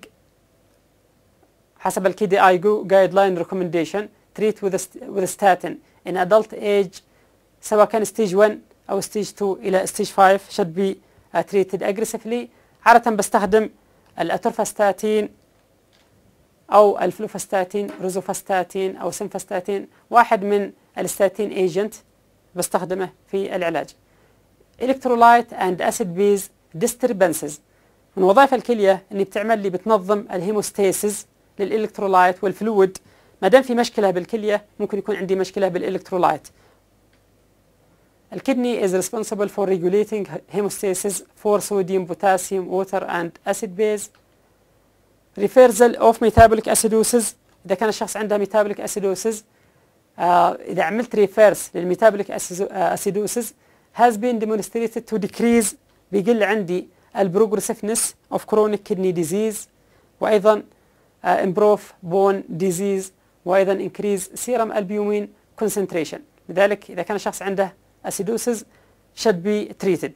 حسب الكي دي اي guideline recommendation treat with a, with a statin in adult age سواء كان stage واحد أو stage اثنين إلى stage خمسة should be uh, treated aggressively. عادة بستخدم الاتورفاستاتين او الفلوفاستاتين روزوفاستاتين او سنفاستاتين، واحد من الستاتين ايجنت بستخدمه في العلاج. الكترولايت اند اسيد بيز ديستربنسز من وظائف الكليه اني بتعمل لي بتنظم الهيموستاسيس للالكترولايت والفلويد. ما دام في مشكله بالكليه ممكن يكون عندي مشكله بالالكترولايت. الكدني is responsible for regulating hemostasis for sodium, potassium, water and acid base. Reversal of metabolic acidosis إذا كان الشخص عنده metabolic acidosis آه إذا عملت reverse للmetabolic acidosis has been demonstrated to decrease بيقل عندي البروجريسفنس of chronic kidney disease وأيضا آه improve bone disease وأيضا increase serum albumin concentration. لذلك إذا كان الشخص عنده acidosis should be treated.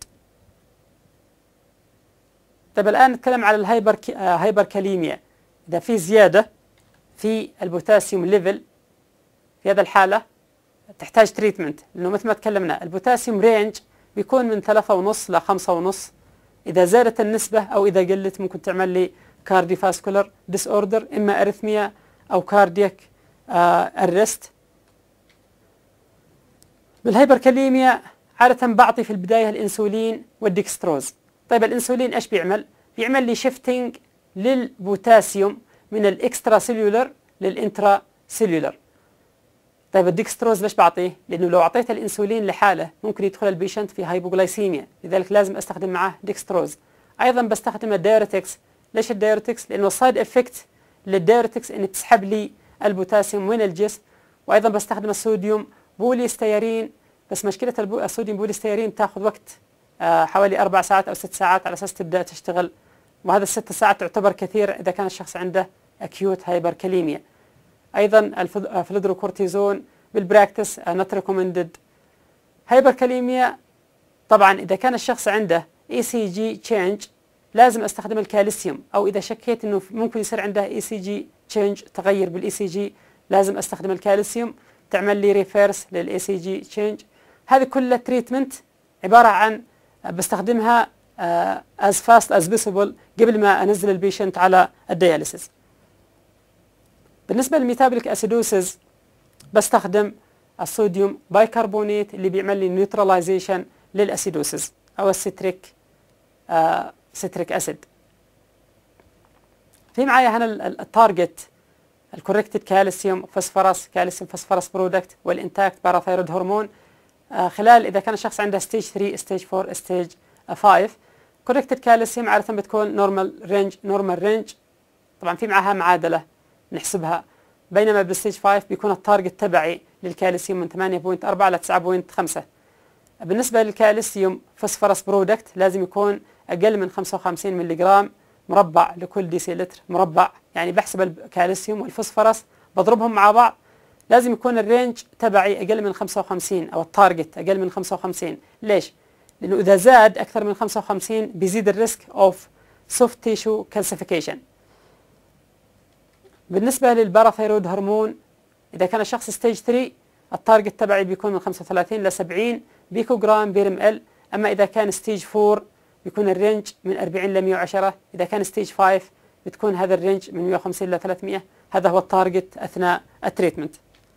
طيب الآن نتكلم على الهايبر هايبركاليميا. إذا في زيادة في البوتاسيوم ليفل في هذه الحالة تحتاج تريتمنت، لأنه مثل ما تكلمنا البوتاسيوم رينج بيكون من ثلاثة ونص لخمسة ونص. إذا زادت النسبة أو إذا قلت ممكن تعمل لي كارديوفاسكولار ديس أوردر، إما أريثميا أو كاردياك أرست. بالهايبركاليميا عادة بعطي في البداية الانسولين والديكستروز. طيب الانسولين ايش بيعمل؟ بيعمل لي شيفتنج للبوتاسيوم من الاكسترا سيلولر للانترا سيلولر. طيب الديكستروز ليش بعطيه؟ لانه لو اعطيت الانسولين لحاله ممكن يدخل البيشنت في هايبوغلايسيميا، لذلك لازم استخدم معاه ديكستروز. ايضا بستخدم الدايريتكس ليش الدايوريتكس؟ لأنه السايد افكت للدايوريتكس إن بتسحب لي البوتاسيوم من الجسم. وأيضا بستخدم الصوديوم بوليستيرين، بس مشكلة الصوديوم بوليستيرين تاخذ وقت آه حوالي أربع ساعات أو ست ساعات على أساس تبدأ تشتغل، وهذا الست ساعات تعتبر كثير إذا كان الشخص عنده أكيوت هايبركاليميا. أيضا الفلودروكورتيزون بالبراكتس not recommended. هايبركاليميا طبعا إذا كان الشخص عنده إي سي جي تشينج لازم استخدم الكالسيوم، أو إذا شكيت إنه ممكن يصير عنده إي سي جي تشينج تغير بالإي سي جي لازم استخدم الكالسيوم تعمل لي ريفيرس للإي سي جي تشينج. هذه كلها تريتمنت عبارة عن بستخدمها as fast as possible قبل ما أنزل البيشنت على الدياليسيس. بالنسبة للميتابوليك أسيدوسز بستخدم الصوديوم بايكربونات اللي بيعمل لي نيوتراليزيشن للأسيدوسز أو الستريك آه ستريك أسيد. في معايا هنا التارجت الكوركتد كالسيوم فوسفورس كالسيوم فوسفورس برودكت والانتاكت باراثايرويد هرمون آه خلال إذا كان الشخص عنده ستيج ثلاثة ستيج أربعة ستيج خمسة. كوركتد كالسيوم عادة بتكون نورمال رينج نورمال رينج، طبعا في معها معادلة نحسبها، بينما بالستيج خمسة بيكون التارجت تبعي للكالسيوم من ثمانية فاصلة أربعة ل تسعة فاصلة خمسة. بالنسبة للكالسيوم فوسفورس برودكت لازم يكون أقل من خمسة وخمسين ملي جرام مربع لكل ديسيلتر مربع، يعني بحسب الكالسيوم والفوسفورس بضربهم مع بعض لازم يكون الرينج تبعي أقل من خمسة وخمسين أو التارجت أقل من خمسة وخمسين. ليش؟ لأنه إذا زاد أكثر من خمسة وخمسين بيزيد الريسك أوف سوفت تيشو كالسيفيكيشن. بالنسبة للباراثايرويد هرمون إذا كان الشخص ستيج ثلاثة التارجت تبعي بيكون من خمسة وثلاثين ل سبعين بيكو جرام بير ام ال، أما إذا كان ستيج أربعة بيكون الرينج من أربعين ل مئة وعشرة، إذا كان ستيج خمسة بتكون هذا الرينج من مئة وخمسين ل ثلاثمئة. هذا هو التارجت أثناء التريتمنت.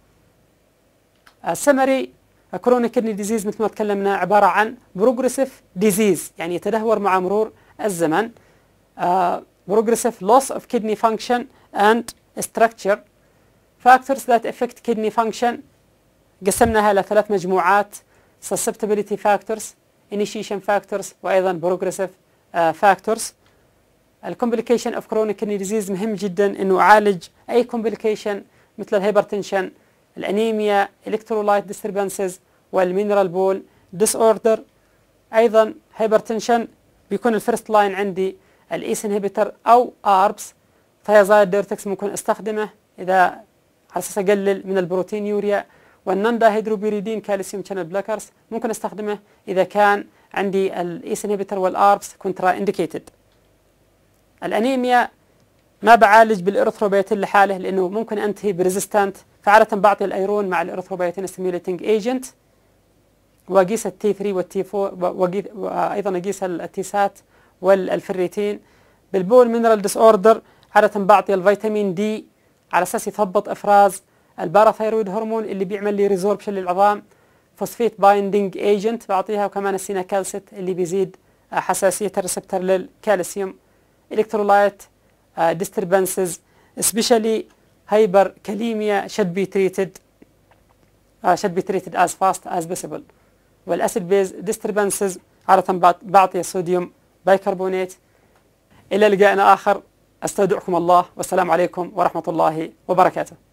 السمري كرونيك كدني ديزيز مثل ما تكلمنا عبارة عن بروجريسيف ديزيز، يعني يتدهور مع مرور الزمن. بروجريسيف loss of kidney function and structure. factors that affect kidney function قسمناها إلى ثلاث مجموعات: susceptibility factors, initiation factors، وأيضا progressive uh, factors. الكومبليكيشن اوف كرونيك كدني ديزيز مهم جدا انه اعالج اي كومبليكيشن مثل الهايبرتنشن، الانيميا، الكترولايت ديستربنسز، والمينرال بول ديس اوردر. ايضا هايبرتنشن بيكون الفيرست لاين عندي الايس انهبيتر او اربس. ثيازايد ديورتكس ممكن استخدمه اذا على اساس اقلل من البروتين يوريا. والنون دايهيدروبيريدين كالسيوم شانل بلاكرز ممكن استخدمه اذا كان عندي الايس انهبيتر والاربس كونترا انديكيتد. الانيميا ما بعالج بالارثروبيتين لحاله لانه ممكن انتهي بريزيستانت، فعاده بعطي الايرون مع الارثروبيتين ستيميوليتنج ايجنت، واقيس التي ثلاثة والتي أربعة، وايضا اقيس التيسات والفريتين. بالبول مينرال ديس اوردر عاده بعطي الفيتامين دي على اساس يثبط افراز الباراثايرويد هرمون اللي بيعمل لي ريزوربشن للعظام. فوسفيت بايندينج ايجنت بعطيها، وكمان السيناكالسيت اللي بيزيد حساسيه الريسبتر للكالسيوم. الكترولايت disturbances especially hyperkalemia should be treated uh, should be treated as fast as possible. والاسيد بيز disturbances عادة بعطي الصوديوم بايكربونات. الى لقائنا اخر، استودعكم الله والسلام عليكم ورحمة الله وبركاته.